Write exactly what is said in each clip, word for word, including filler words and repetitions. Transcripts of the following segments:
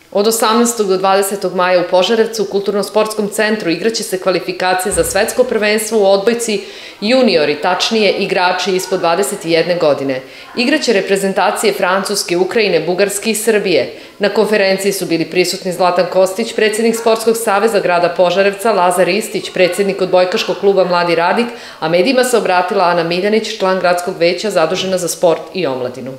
Od osamnaestog do dvadesetog maja u Požarevcu u Kulturno-sportskom centru igraće se kvalifikacije za svetsko prvenstvo u odbojci juniori, tačnije igrači ispod dvadeset jedne godine. Igraće reprezentacije Francuske, Ukrajine, Bugarske i Srbije. Na konferenciji su bili prisutni Zlatan Kostić, predsjednik Sportskog saveza grada Požarevca, Lazar Ristić, predsjednik odbojkaškog kluba Mladi radnik, a medijima se obratila Ana Miljanić, član gradskog veća zadužena za sport i omladinu.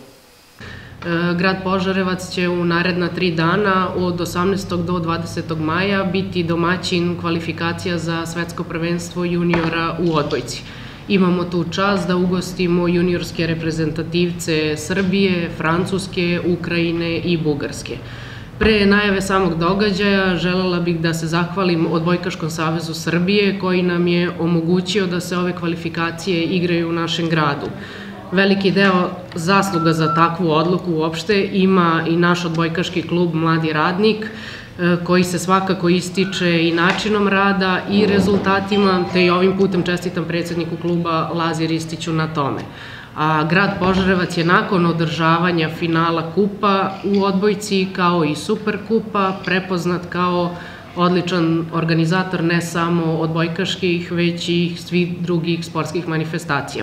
Grad Požarevac će u naredna tri dana od osamnaestog do dvadesetog maja biti domaćin kvalifikacija za svetsko prvenstvo juniora u odbojci. Imamo tu čast da ugostimo juniorske reprezentativce Srbije, Francuske, Ukrajine i Bugarske. Pre najave samog događaja želela bih da se zahvalim Odbojkaškom savezu Srbije koji nam je omogućio da se ove kvalifikacije igraju u našem gradu. Veliki deo zasluga za takvu odluku uopšte ima i naš odbojkaški klub Mladi radnik, koji se svakako ističe i načinom rada i rezultatima, te i ovim putem čestitam predsjedniku kluba Lazi Ristiću na tome. A grad Požarevac je nakon održavanja finala kupa u odbojci kao i super kupa prepoznat kao odličan organizator ne samo odbojkaških, već i svih drugih sportskih manifestacija.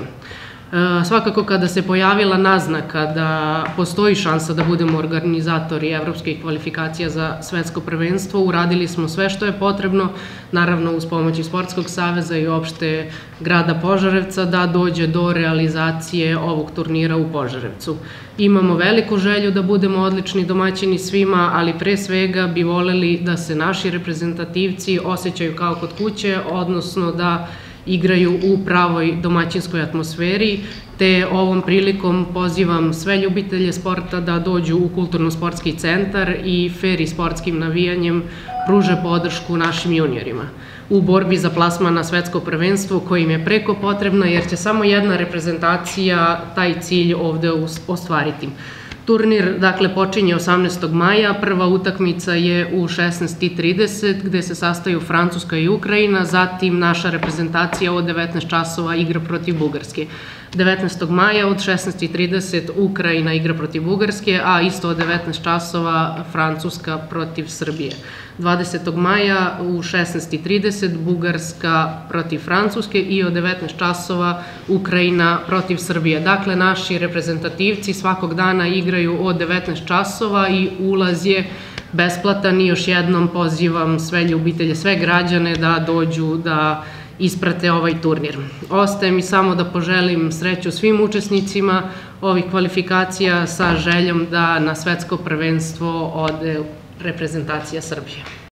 Svakako kada se pojavila naznaka da postoji šansa da budemo organizatori evropskih kvalifikacija za svetsko prvenstvo, uradili smo sve što je potrebno, naravno uz pomoć Sportskog saveza i opšte grada Požarevca, da dođe do realizacije ovog turnira u Požarevcu. Imamo veliku želju da budemo odlični domaćini svima, ali pre svega bi voleli da se naši reprezentativci osjećaju kao kod kuće, odnosno da igraju u pravoj domaćinskoj atmosferi, te ovom prilikom pozivam sve ljubitelje sporta da dođu u Kulturno-sportski centar i fer i sportskim navijanjem pruže podršku našim juniorima u borbi za plasman na svetsko prvenstvo kojim je preko potrebna jer će samo jedna reprezentacija taj cilj ovde ostvariti. Turnir, dakle, počinje osamnaestog maja, prva utakmica je u šesnaest i trideset gde se sastaju Francuska i Ukrajina, zatim naša reprezentacija od devetnaest časova igra protiv Bugarske. devetnaestog maja od šesnaest i trideset Ukrajina igra protiv Bugarske, a isto od devetnaest časova Francuska protiv Srbije. dvadesetog maja u šesnaest i trideset Bugarska protiv Francuske i od devetnaest časova Ukrajina protiv Srbije. Dakle, naši reprezentativci svakog dana igraju od devetnaest časova i ulaz je besplatan i još jednom pozivam sve ljubitelje, sve građane da dođu da isprate ovaj turnir. Ostaje mi samo da poželim sreću svim učesnicima ovih kvalifikacija sa željom da na svetsko prvenstvo ode reprezentacija Srbije.